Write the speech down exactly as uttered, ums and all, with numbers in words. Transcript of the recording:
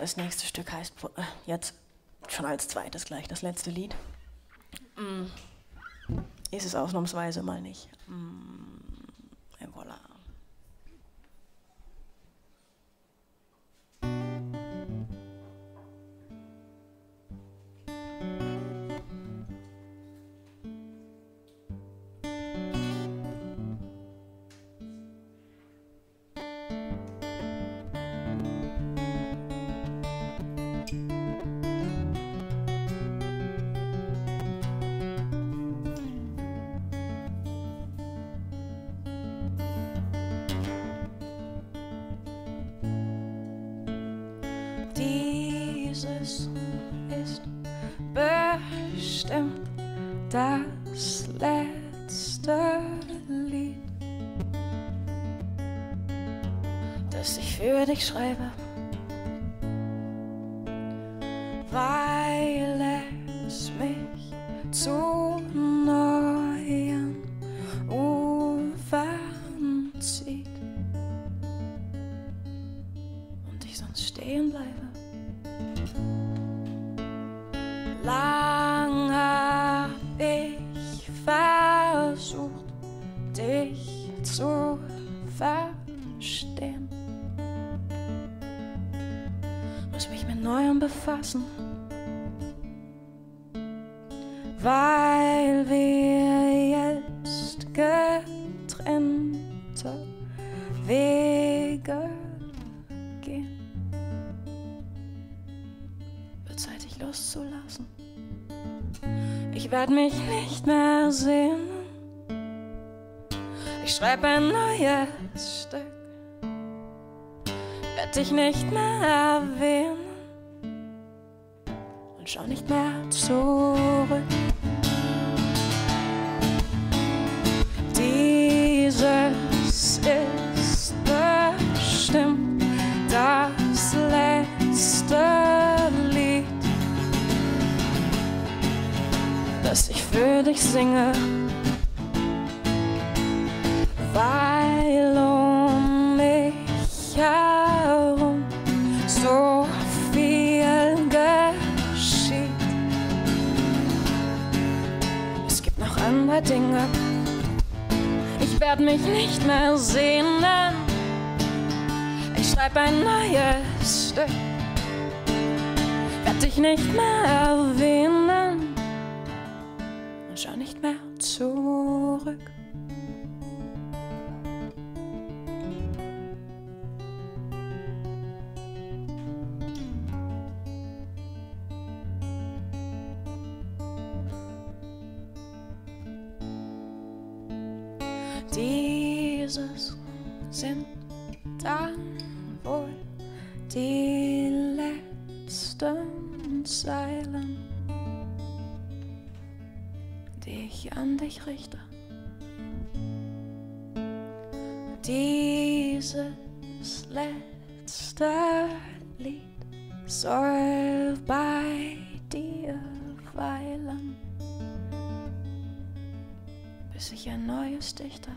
Das nächste Stück heißt äh, jetzt schon als zweites gleich das letzte Lied. Mm. Ist es ausnahmsweise mal nicht. Mm. Et voilà. Dieses ist bestimmt das letzte Lied, das ich für dich schreibe, weil es mich zu neuen Ufern zieht und ich sonst stehen bleibe. Lang hab ich versucht, dich zu verstehen. Muss mich mit Neuem befassen, weil wir jetzt getrennte Wege gehen. Wird Zeit, dich loszulassen. Ich werd mich nicht mehr sehen. Ich schreib ein neues Stück. Werd dich nicht mehr erwähnen und schau nicht mehr zurück. Dieses ist bestimmt das letzte Lied, das ich für dich singe, weil um mich herum so viel geschieht. Es gibt noch andere Dinge. Ich werd mich nicht mehr sehnen. Ich schreib ein neues Stück. Werd dich nicht mehr erwähnen und schau nicht mehr zurück. Dieses sind dann wohl die letzten Zeilen, die ich an dich richte. Dieses letzte Lied soll bei dir weilen, bis ich ein neues dichte.